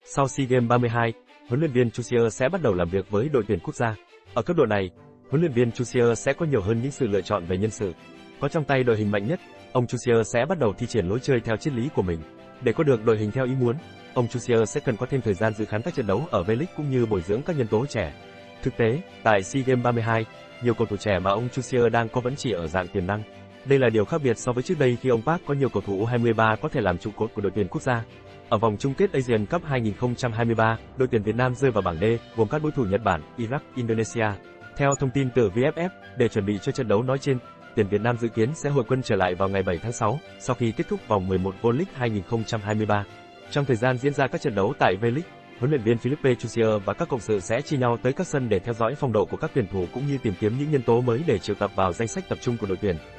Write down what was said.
Sau SEA Games 32, huấn luyện viên Chusier sẽ bắt đầu làm việc với đội tuyển quốc gia. Ở cấp độ này, huấn luyện viên Chusier sẽ có nhiều hơn những sự lựa chọn về nhân sự. Có trong tay đội hình mạnh nhất, ông Chusier sẽ bắt đầu thi triển lối chơi theo triết lý của mình. Để có được đội hình theo ý muốn, ông Chusier sẽ cần có thêm thời gian dự khán các trận đấu ở V-League cũng như bồi dưỡng các nhân tố trẻ. Thực tế, tại SEA Games 32, nhiều cầu thủ trẻ mà ông Chusier đang có vẫn chỉ ở dạng tiềm năng. Đây là điều khác biệt so với trước đây khi ông Park có nhiều cầu thủ U23 có thể làm trụ cột của đội tuyển quốc gia. Ở vòng chung kết Asian Cup 2023, đội tuyển Việt Nam rơi vào bảng D, gồm các đối thủ Nhật Bản, Iraq, Indonesia. Theo thông tin từ VFF, để chuẩn bị cho trận đấu nói trên, tuyển Việt Nam dự kiến sẽ hội quân trở lại vào ngày 7 tháng 6, sau khi kết thúc vòng 11 V-League 2023. Trong thời gian diễn ra các trận đấu tại V-League, huấn luyện viên Philippe Chusier và các cộng sự sẽ chia nhau tới các sân để theo dõi phong độ của các tuyển thủ cũng như tìm kiếm những nhân tố mới để triệu tập vào danh sách tập trung của đội tuyển.